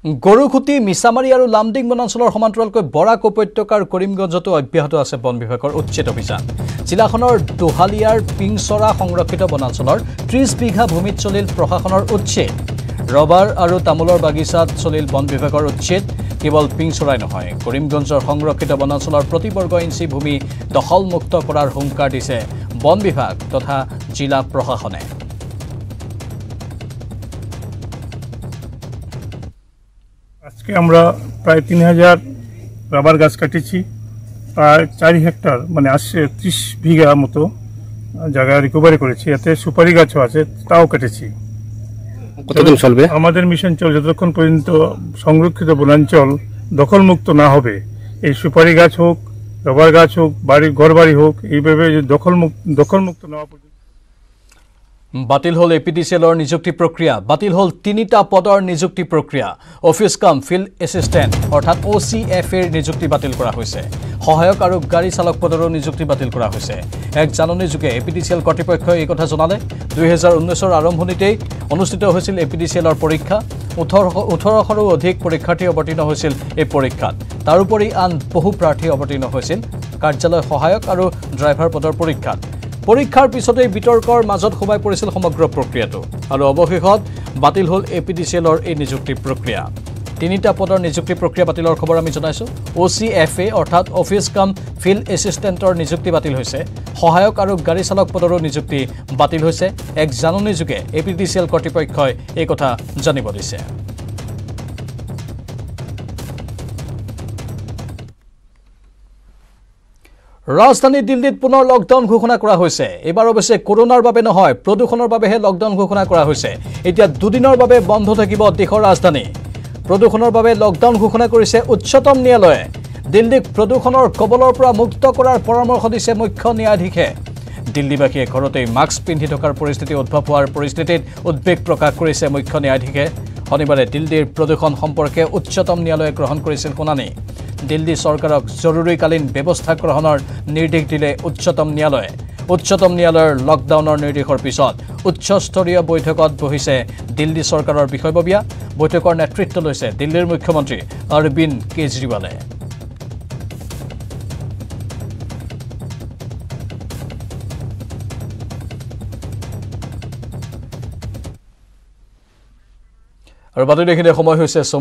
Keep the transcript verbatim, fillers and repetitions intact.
গৰুখুটি মিছামাৰী আৰু লামডিং বনাঞ্চলৰ সমান্তৰালকৈ বৰাক উপত্যকাৰ কৰিমগঞ্জতো অব্যাহত আছে বন বিভাগৰ উচ্ছেদ অভিযান। জিলাখনৰ দোহালিয়াৰ পিংচৰা সংৰক্ষিত বনাঞ্চলৰ ত্ৰিশ বিঘা ভূমিত চলিল প্ৰশাসনৰ উচ্ছেদ। ৰবাৰ আৰু তামোলৰ বাগিচাত চলিল বন বিভাগৰ উচ্ছেদ। কেৱল পিংচৰাই নহয়, কৰিমগঞ্জৰ সংৰক্ষিত বনাঞ্চলৰ প্ৰতি বৰ্গ ইঞ্চি ভূমি দখলমুক্ত কৰাৰ হুংকাৰ দিছে বন বিভাগ তথা জিলা প্ৰশাসনে। আজকে আমরা প্রায় তিন হাজার রাবার গাছ কাটেছি, প্রায় চার হেক্টর মানে আসছে ত্রিশ বিঘা মতো জায়গা রিকভারি করেছি। এতে সুপারি গাছও আছে, তাও কেটেছি। কতদিন চলবে আমাদের মিশন? চল যতক্ষণ পর্যন্ত সংরক্ষিত বনাঞ্চল দখলমুক্ত না হবে, এই সুপারি গাছ হোক, রাবার গাছ হোক, বাড়ি ঘর বাড়ি হোক, এইভাবে দখলমুক্ত দখলমুক্ত না হওয়া পর্যন্ত। বাতিল হল এপিডিচিএলৰ নিযুক্তি প্ৰক্ৰিয়া। বাতিল হল তিনিটা পদৰ নিযুক্তি প্ৰক্ৰিয়া। অফিচ কাম ফিল্ড এছিষ্টেণ্ট অৰ্থাৎ অ' চি এফ এৰ নিযুক্তি বাতিল কৰা হৈছে। সহায়ক আৰু গাড়ী চালক পদৰো নিযুক্তি বাতিল কৰা হৈছে। এক জাননী যোগে এপিডিচিএল কৰ্তৃপক্ষই এই কথা জনালে। দুই হাজাৰ ঊনৈছৰ আৰম্ভণিতেই অনুষ্ঠিত হৈছিল এপিডিচিএলৰ পৰীক্ষা। ওঠৰ ওঠৰশৰো অধিক পৰীক্ষাৰ্থী অৱতীৰ্ণ হৈছিল এই পৰীক্ষাত। তাৰোপৰি আন বহু প্ৰাৰ্থী অৱতীৰ্ণ হৈছিল কাৰ্যালয় সহায়ক আৰু ড্ৰাইভাৰ পদৰ পৰীক্ষাত। পৰীক্ষাৰ পিছতেই বিতৰ্কৰ মাজত সোমাই পৰিছিল সমগ্ৰ প্ৰক্ৰিয়াটো আৰু অৱশেষত বাতিল হল এপিডিচিএলৰ এই নিযুক্তি প্ৰক্ৰিয়া। তিনিটা পদৰ নিযুক্তি প্ৰক্ৰিয়া বাতিলৰ খবৰ আমি জনাইছো। অ' চি এফ এ অৰ্থাৎ অফিচ কাম ফিল্ড এছিষ্টেণ্টৰ নিযুক্তি বাতিল হৈছে। সহায়ক আৰু গাড়ী চালক পদৰো নিযুক্তি বাতিল হৈছে। এক জাননী যোগে এপিডিচিএল কৰ্তৃপক্ষই এই কথা জানিব দিছে। ৰাজধানী দিল্লীত পুনৰ লকডাউন ঘোষণা কৰা হৈছে। এইবাৰ অৱশ্যে কৰোনাৰ বাবে নহয়, প্ৰদূষণৰ বাবেহে লকডাউন ঘোষণা কৰা হৈছে। এতিয়া দুদিনৰ বাবে বন্ধ থাকিব দেশৰ ৰাজধানী। প্ৰদূষণৰ বাবে লকডাউন ঘোষণা কৰিছে উচ্চতম ন্যায়ালয়ে। দিল্লীক প্ৰদূষণৰ কবলৰ পৰা মুক্ত কৰাৰ পৰামৰ্শ দিছে মুখ্য ন্যায়াধীশে। দিল্লীবাসীয়ে ঘৰতেই মাস্ক পিন্ধি থকাৰ পৰিস্থিতি উদ্ভৱ হোৱাৰ পৰিস্থিতিত উদ্বেগ প্ৰকাশ কৰিছে মুখ্য ন্যায়াধীশে। শনিবাৰে দিল্লীৰ প্ৰদূষণ সম্পৰ্কে উচ্চতম ন্যায়ালয়ে গ্ৰহণ কৰিছিল শুনানি। দিল্লী চৰকাৰক জৰুৰীকালীন ব্যৱস্থা গ্ৰহণৰ নিৰ্দেশ দিলে উচ্চতম ন্যায়ালয়ে। উচ্চতম ন্যায়ালয়ৰ লকডাউনৰ নিৰ্দেশৰ পিছত উচ্চস্তৰীয় বৈঠকত বহিছে দিল্লী চৰকাৰৰ বিষয়ববীয়া। বৈঠকৰ নেতৃত্ব লৈছে দিল্লীৰ মুখ্যমন্ত্ৰী অৰবিন্দ কেজৰিৱালে। আৰু বাতৰি দেখিলে সময় হৈছে